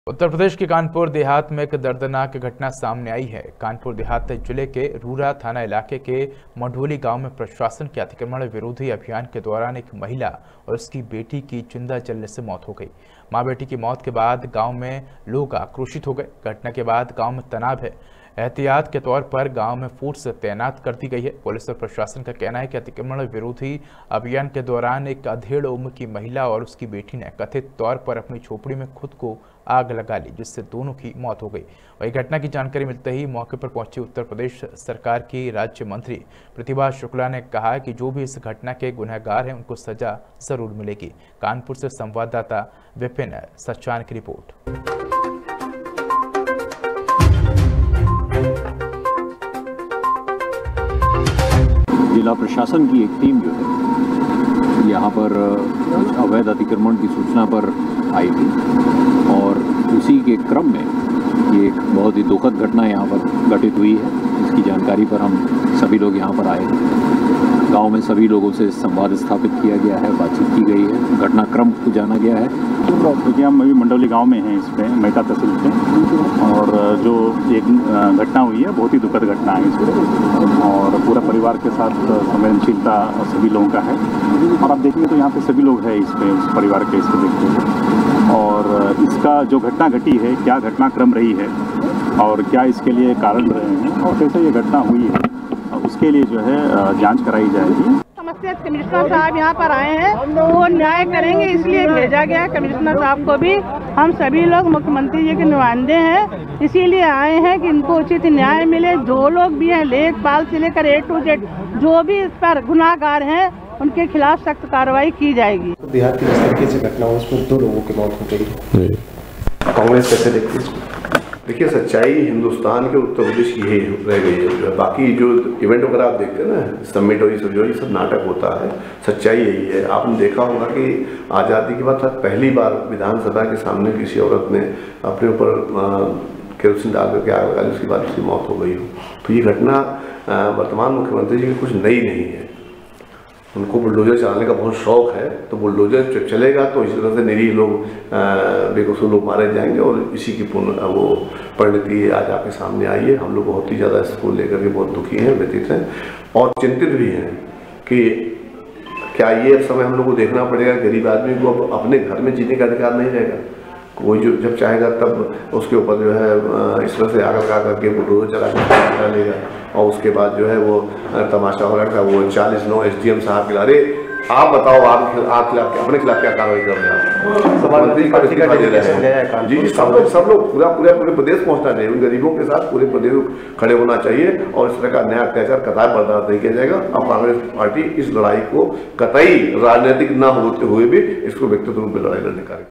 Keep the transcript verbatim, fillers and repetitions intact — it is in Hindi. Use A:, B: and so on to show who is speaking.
A: उत्तर प्रदेश के कानपुर देहात में एक दर्दनाक घटना सामने आई है। कानपुर देहात जिले के रूरा थाना इलाके के मंढोली गांव में प्रशासन के अतिक्रमण विरोधी अभियान के दौरान एक महिला और उसकी बेटी की जिंदा जलने से मौत हो गई। मां बेटी की मौत के बाद गांव में लोग आक्रोशित हो गए। घटना के बाद गांव में तनाव है। एहतियात के तौर पर गांव में फोर्स तैनात कर दी गई है। पुलिस और प्रशासन का कहना है कि अतिक्रमण विरोधी अभियान के दौरान एक अधेड़ उम्र की महिला और उसकी बेटी ने कथित तौर पर अपनी झोपड़ी में खुद को आग लगा ली, जिससे दोनों की मौत हो गई। वही घटना की जानकारी मिलते ही मौके पर पहुंची उत्तर प्रदेश सरकार की राज्य मंत्री प्रतिभा शुक्ला ने कहा कि जो भी इस घटना के गुनहगार हैं उनको सजा जरूर मिलेगी। कानपुर से संवाददाता विपिन सच्चान की रिपोर्ट।
B: जिला प्रशासन की एक टीम जो है यहाँ पर अवैध अतिक्रमण की सूचना पर आई थी और उसी के क्रम में ये एक बहुत ही दुखद घटना यहाँ पर घटित हुई है। इसकी जानकारी पर हम सभी लोग यहाँ पर आए हैं। गांव में सभी लोगों से संवाद स्थापित किया गया है, बातचीत की गई है, घटनाक्रम को जाना गया है।
C: देखिए, हम अभी मंडौली गांव में हैं, इस पे मेहता तहसील पे, और जो एक घटना हुई है बहुत ही दुखद घटना है इस पर, और पूरा परिवार के साथ संवेदनशीलता सभी लोगों का है। और आप देखेंगे तो यहाँ पे सभी लोग हैं इस पे, उस परिवार के इसको देखते हुए, और इसका जो घटना घटी है, क्या घटनाक्रम रही है और क्या इसके लिए कारण रहे हैं और कैसे ये घटना हुई है, उसके लिए जो है जांच कराई जाएगी।
D: समस्या कमिश्नर साहब यहाँ पर आए हैं, वो न्याय करेंगे, इसलिए भेजा गया कमिश्नर साहब को भी। हम सभी लोग मुख्यमंत्री जी के नुमाइंदे हैं, इसीलिए आए हैं कि इनको उचित न्याय मिले। जो लोग भी हैं, लेखपाल से लेकर ए टू जेड, जो भी इस पर गुनाहगार हैं, उनके खिलाफ सख्त कार्रवाई की जाएगी।
E: देहात की जिस तरीके से घटना हुई, उसमें दो लोगों की मौत हो गई। कांग्रेस कैसे देखती है?
F: देखिए, सच्चाई हिंदुस्तान के उत्तर प्रदेश की ही रह गई है। बाकी जो इवेंट वगैरह आप देखते हैं ना, समिट और ये सब जो ये सब नाटक होता है, सच्चाई यही है। आपने देखा होगा कि आज़ादी के बाद पहली बार विधानसभा के सामने किसी औरत ने अपने ऊपर केरोसिन डाल करके आग लगा ली, उसके बाद उसकी मौत हो गई हो। तो ये घटना वर्तमान मुख्यमंत्री जी की कुछ नई नहीं है। उनको बुलडोजर चलाने का बहुत शौक है, तो बुलडोजर जब चलेगा तो इसी तरह से निरीह लोग, बेकसूर लोग मारे जाएंगे, और इसी की पूर्ण वो परिणति आज आपके सामने आई है। हम लोग बहुत ही ज़्यादा इसको लेकर के बहुत दुखी हैं, व्यथित हैं और चिंतित भी हैं कि क्या ये समय हम लोग को देखना पड़ेगा। गरीब आदमी को अब अपने घर में जीने का अधिकार नहीं रहेगा। कोई जो जब चाहेगा तब उसके ऊपर जो है इस तरह से आग लगा करके बुलडोजर चला कर लेगा, और उसके बाद जो है वो तमाशा हो रहा था। वो चालीस नौ एस डी एम साहब के लारे, आप बताओ आप आप खिलाफ अपने खिलाफ क्या कार्रवाई कर रहे हैं? मुख्यमंत्री का इस्तीफा दे रहे हैं। जी जी, सब लोग सब लोग पूरा पूरा पूरे प्रदेश पहुंचना चाहिए। उन गरीबों के साथ पूरे प्रदेश खड़े होना चाहिए, और इस तरह का अन्याय अत्याचार कतई बर्दाश्त नहीं किया जाएगा। और कांग्रेस पार्टी इस लड़ाई को कतई राजनीतिक न होते हुए भी इसको व्यक्तिगत रूप में लड़ाई लड़ने का